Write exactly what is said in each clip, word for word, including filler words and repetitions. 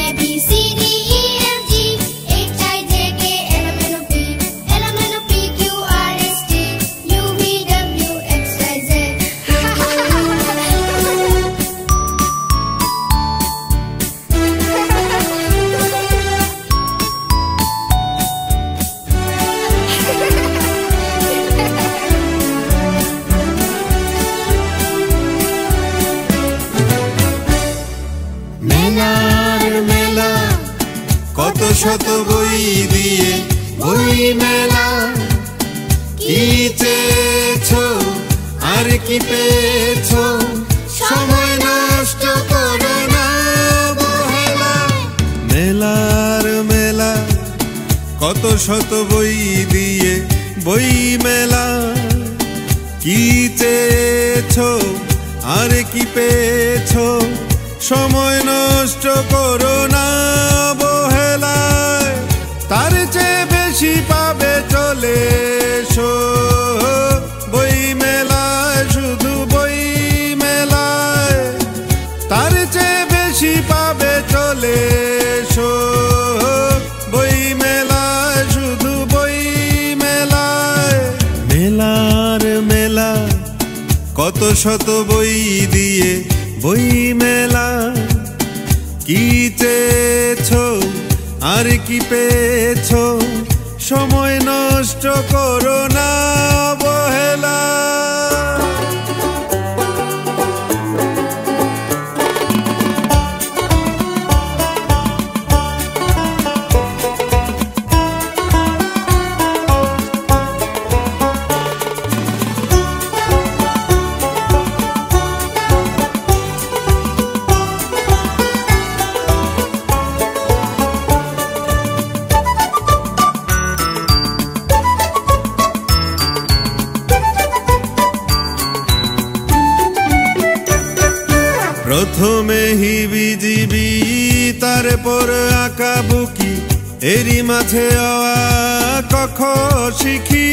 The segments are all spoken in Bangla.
মেলার মেলা কত শত বই দিয়ে বই মেলা কি চেয়েছো আর কি পেয়েছো সময় নষ্ট করো না অবহেলা। মেলার মেলা কত শত বই দিয়ে বই মেলা কি চেয়েছো আর কি পেয়েছো সময় নষ্ট করো না অবহেলায়। তার চেয়ে বেশি পাবে চলে এসো বই মেলায়, শুধু বই মেলায়। তার চেয়ে বেশি পাবে চলে এসো বই মেলায়, শুধু বই মেলায়। মেলার মেলা কত শত বই দিয়ে বই মেলা কি চেয়েছো আর কি পেয়েছো সময় নষ্ট করো না অবহেলা। প্রথমে হিবিজিবি তারপর আঁকাবুকি, এরই মাঝে অ আ ক খ শিখি।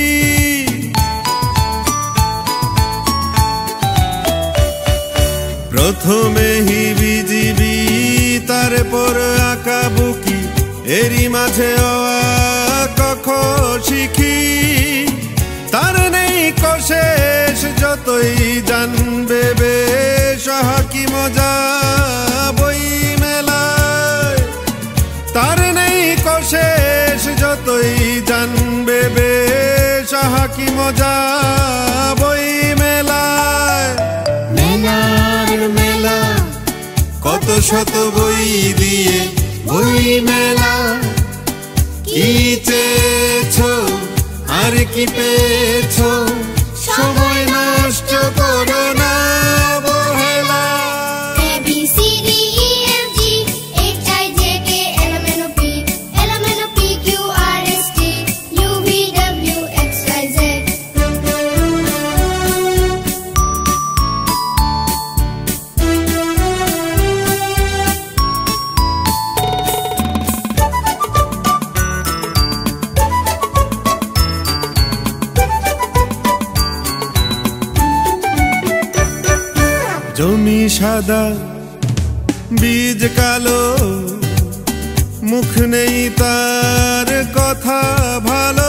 প্রথমে হিবিজিবি তারপর আঁকাবুকি, এরই মাঝে অ আ ক খ শিখি। তার নেই কোশেষ যতই জানবে বেশ কি মজা বই মেলায়। তার নেই কোশেষ যতই জানবে বেশ কি মজা বই মেলায়। মেলার মেলা কত শত বই দিয়ে বই মেলা কি চেয়েছো আর কি পেয়েছো সময় নষ্ট করো না অবহেলা। জমি সাদা বীজ কালো, মুখ নেই তার কথা ভালো।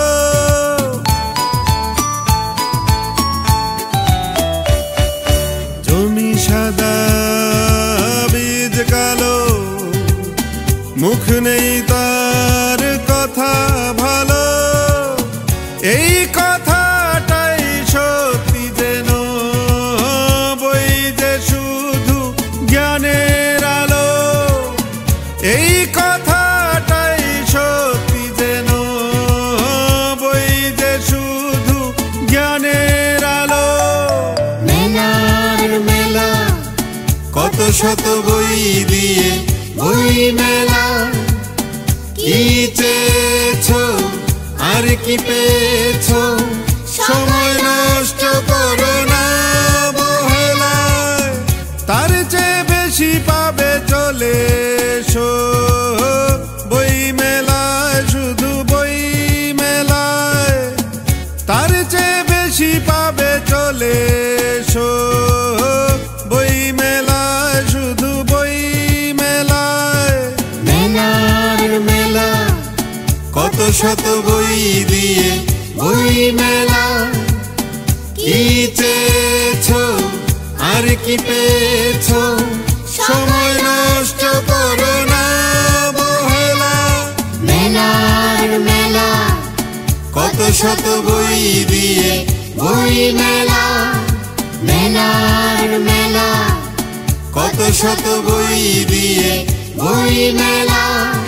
জমি সাদা বীজ কালো, মুখ নেই তার কথা ভালো। এই কথাটাই সত্যি যেন বই যে শুধু জ্ঞানের আলো। এই কথাটাই সত্যি যেন বই যে শুধু জ্ঞানের আলো। মেলার মেলা কত শত বই দিয়ে বই মেলা কি চেয়েছো আর কি পেয়েছো সময় নষ্ট করো না অবহেলায়। তার চেয়ে বেশি পাবে চলে এসো বই মেলায়, শুধু বই মেলায়। তার চেয়ে বেশি পাবে চলে এসো বই মেলায়, শুধু বই মেলায়। শত বই দিয়ে বই মেলা। কি চেয়েছো আর কি পেয়েছো, সময় নষ্ট করো না বহেলা। মেলার মেলা, কত শত বই দিয়ে বই মেলা। মেলার মেলা, কত শত বই দিয়ে বই মেলা।